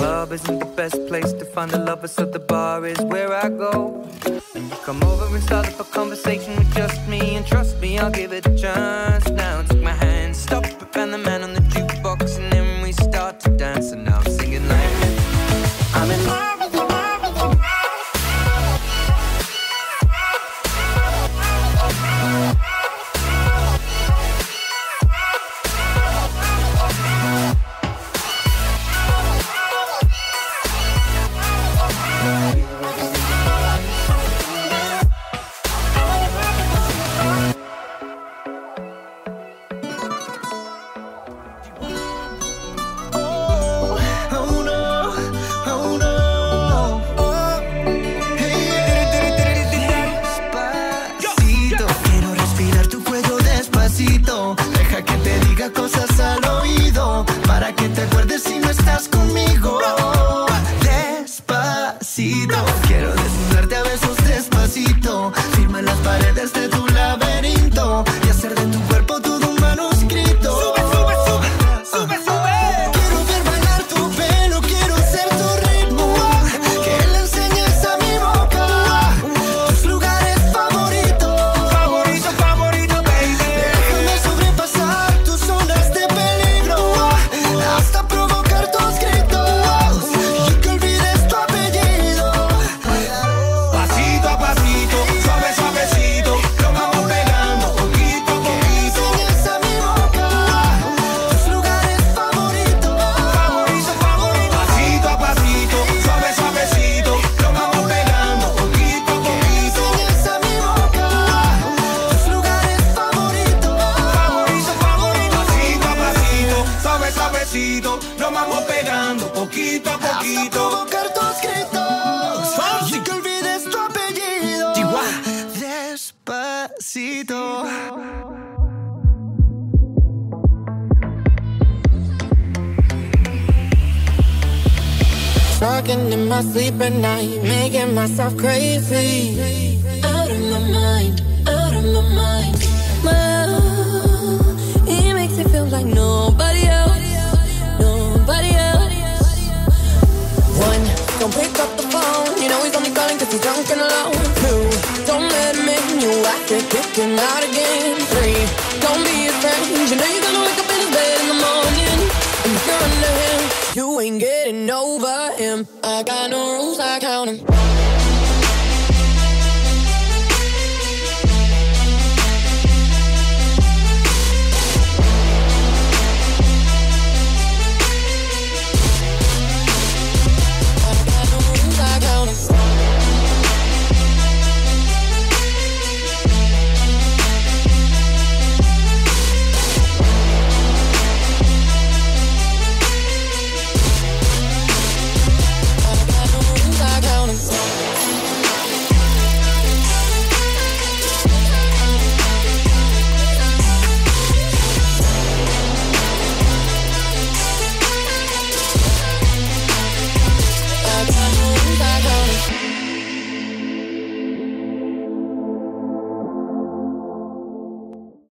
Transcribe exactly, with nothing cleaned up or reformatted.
club isn't the best place to find a lover, so the bar is where I go. And you come over and start up a conversation with just me, and trust me, I'll give it a chance. Now take my hand, stop it, and the man on the jukebox, and then we start to dance. And now I'm singing like I'm in love with you, love with you. Cosas al oído para que te acuerdes si no estás conmigo. Despacito, quiero desnudarte a besos despacito, firma en las paredes de tu laberinto y hacer de tu cuerpo todo un manuscrito. Sube, sube, sube, sube, sube. Quiero ver bailar tu pelo, quiero ser tu ritmo, que le enseñes a mi boca tus lugares favoritos. Favorito, favorito, baby. Déjame sobrepasar de peligro hasta provocar tus gritos y que olvides tu apellido. Pasito a pasito, suave suavecito, lo vamos pegando poquito a poquito. Que enseñes a mi boca tus lugares favoritos. Favorito, favorito. Pasito a pasito, suave suavecito, lo vamos pegando poquito a poquito. Que enseñes a mi boca tus lugares favoritos. Favorito, favorito. Pasito a pasito, suave suavecito, nos vamos pegando poquito a poquito. Hasta provocar tus gritos y que olvides tu apellido. Despacito. Talking in my sleep at night, making myself crazy. Out of my mind, out of my mind. My love, he makes it feel like nobody else, nobody else. One, don't pick up the phone, you know he's only calling cause he's drunk and alone. Two, don't let him in, you after kicking out again. Three, don't be his friend, you know you're gonna wake up in his bed in the morning. And if you're under him, you ain't getting over him. I got no rules, I count 'em.